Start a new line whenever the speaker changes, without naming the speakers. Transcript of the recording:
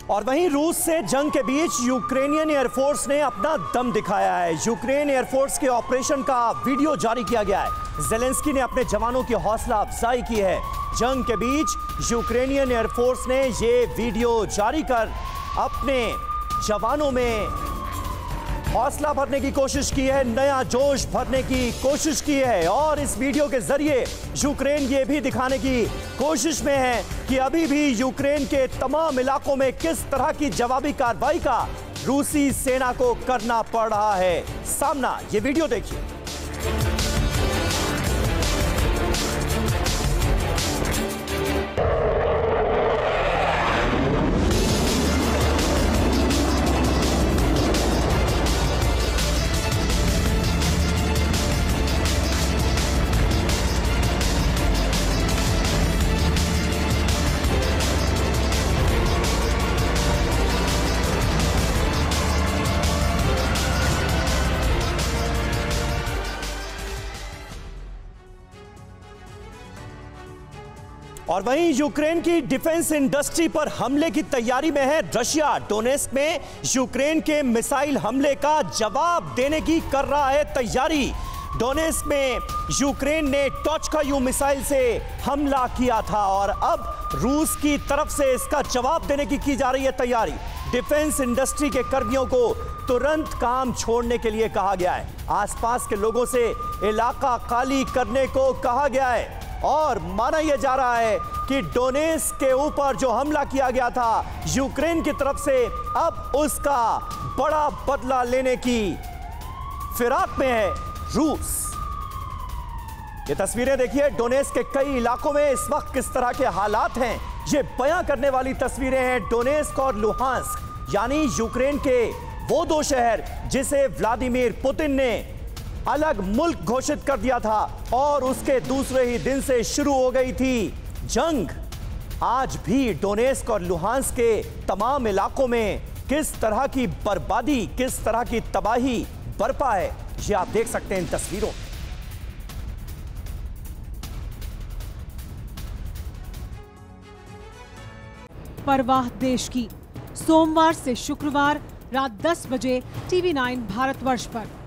और वहीं रूस से जंग के बीच यूक्रेनियन एयरफोर्स ने अपना दम दिखाया है। यूक्रेन एयरफोर्स के ऑपरेशन का वीडियो जारी किया गया है। ज़ेलेंस्की ने अपने जवानों की हौसला अफजाई की है। जंग के बीच यूक्रेनियन एयरफोर्स ने ये वीडियो जारी कर अपने जवानों में हौसला भरने की कोशिश की है, नया जोश भरने की कोशिश की है। और इस वीडियो के जरिए यूक्रेन ये भी दिखाने की कोशिश में है कि अभी भी यूक्रेन के तमाम इलाकों में किस तरह की जवाबी कार्रवाई का रूसी सेना को करना पड़ रहा है। सामना ये वीडियो देखिए। और वहीं यूक्रेन की डिफेंस इंडस्ट्री पर हमले की तैयारी में है रशिया। डोनेस्क में यूक्रेन के मिसाइल हमले का जवाब देने की कर रहा है तैयारी। डोनेस्क में यूक्रेन ने टॉर्चकायू मिसाइल से हमला किया था और अब रूस की तरफ से इसका जवाब देने की जा रही है तैयारी। डिफेंस इंडस्ट्री के कर्मियों को तुरंत काम छोड़ने के लिए कहा गया है। आसपास के लोगों से इलाका खाली करने को कहा गया है और माना यह जा रहा है कि डोनेस्क के ऊपर जो हमला किया गया था यूक्रेन की तरफ से, अब उसका बड़ा बदला लेने की फिराक में है रूस। ये तस्वीरें देखिए, डोनेस्क के कई इलाकों में इस वक्त किस तरह के हालात हैं ये बयां करने वाली तस्वीरें हैं। डोनेस्क और लुहांस्क यानी यूक्रेन के वो दो शहर जिसे व्लादिमीर पुतिन ने अलग मुल्क घोषित कर दिया था और उसके दूसरे ही दिन से शुरू हो गई थी जंग। आज भी डोनेस्क और लुहांस्क के तमाम इलाकों में किस तरह की बर्बादी, किस तरह की तबाही बरपा है, ये आप देख सकते हैं इन तस्वीरों।
परवाह देश की, सोमवार से शुक्रवार रात 10 बजे TV9 भारतवर्ष पर।